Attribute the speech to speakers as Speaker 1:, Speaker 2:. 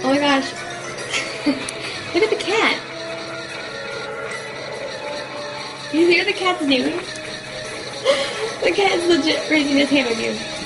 Speaker 1: Oh my gosh. Look at the cat. You hear the cat's doing? The cat is legit raising his hand with you.